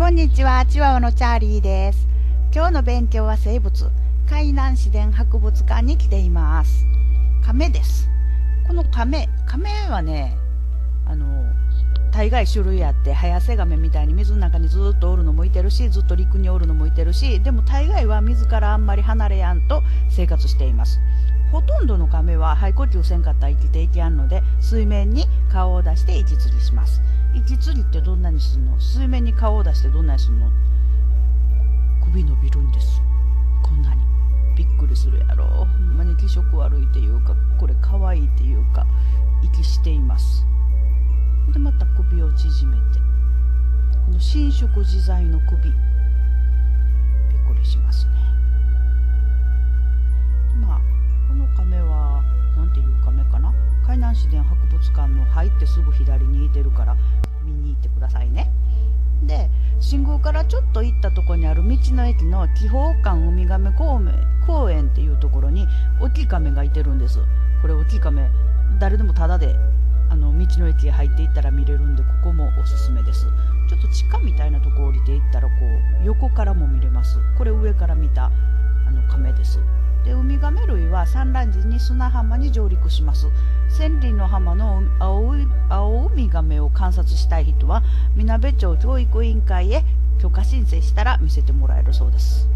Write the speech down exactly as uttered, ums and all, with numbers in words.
こんにちは、チワワのチャーリーです。今日の勉強は生物、海南自然博物館に来ています。亀です。この亀、亀はね、あの、大概種類あって、ハヤセガメみたいに水の中にずっとおるのもいてるし、ずっと陸におるのもいてるし、でも大概は水からあんまり離れやんと生活しています。ほとんどの亀は肺呼吸せんかったら生きていけやんので、水面に顔を出して息釣りします。息釣りってどんなにするの？水面に顔を出してどんなにするの？首伸びるんです。こんなにびっくりするやろ。ほんまに気色悪いっていうか、これ可愛いっていうか、息しています。でまた首を縮めて、この伸縮自在の首、びっくりしますね。まあこの亀はなんていう亀かな。海南自然博物館の入ってすぐ左にいてるから見に行ってくださいね。で新宮からちょっと行ったところにある道の駅の紀宝館ウミガメ公園っていうところに大きい亀がいてるんです。これ大きい亀誰でもタダであの道の駅へ入っていったら見れるんで、ここもおすすめです。ちょっと地下みたいなとこ降りていったらこう横からも見れます。これ上から見たあの亀です。でウミガメ類は産卵時に砂浜に上陸します。千里の浜の青い青ウミガメを観察したい人はみなべ町教育委員会へ許可申請したら見せてもらえるそうです。